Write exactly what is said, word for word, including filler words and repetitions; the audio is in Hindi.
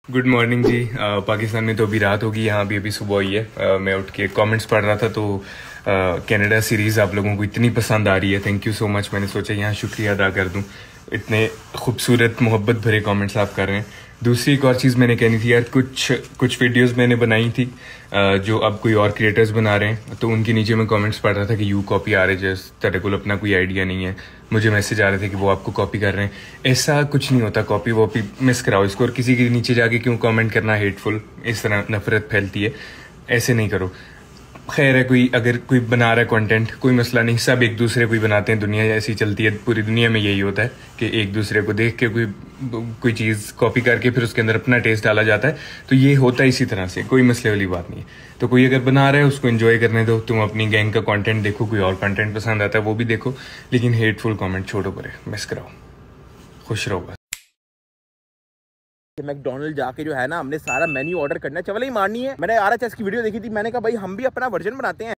Good morning ji. आ, पाकिस्तान में तो अभी रात होगी, यहाँ भी अभी सुबह हुई है। आ, मैं उठ के कमेंट्स पढ़ रहा था तो कनाडा सीरीज़ आप लोगों को इतनी पसंद आ रही है, थैंक यू सो मच। मैंने सोचा यहाँ शुक्रिया अदा कर दूँ, इतने खूबसूरत मोहब्बत भरे कमेंट्स आप कर रहे हैं। दूसरी एक और चीज़ मैंने कहनी थी यार, कुछ कुछ वीडियोस मैंने बनाई थी जो अब कोई और क्रिएटर्स बना रहे हैं, तो उनके नीचे मैं कमेंट्स पढ़ रहा था कि यू कॉपी आ रहे जैस तेरे को अपना कोई आइडिया नहीं है। मुझे मैसेज आ रहे थे कि वो आपको कॉपी कर रहे हैं। ऐसा कुछ नहीं होता, कॉपी वॉपी मिस कराओ इसको। और किसी के नीचे जाके क्यों कमेंट करना हेटफुल, इस तरह नफरत फैलती है, ऐसे नहीं करो। खैर है, कोई अगर कोई बना रहा है कंटेंट, कोई मसला नहीं, सब एक दूसरे को ही बनाते हैं, दुनिया ऐसी चलती है। पूरी दुनिया में यही होता है कि एक दूसरे को देख के कोई कोई चीज़ कॉपी करके फिर उसके अंदर अपना टेस्ट डाला जाता है। तो ये होता है इसी तरह से, कोई मसले वाली बात नहीं है। तो कोई अगर बना रहा है उसको एंजॉय करने दो, तुम अपनी गैंग का कंटेंट देखो, कोई और कंटेंट पसंद आता है वो भी देखो, लेकिन हेटफुल कमेंट छोड़ो परे, मिस कराओ, खुश रहो बस। मैकडोनल्ड जाके जो है ना, हमने सारा मेन्यू ऑर्डर करना है, चवल ही मारनी है। मैंने आर एच एस की वीडियो देखी थी, मैंने कहा भाई हम भी अपना वर्जन बनाते हैं।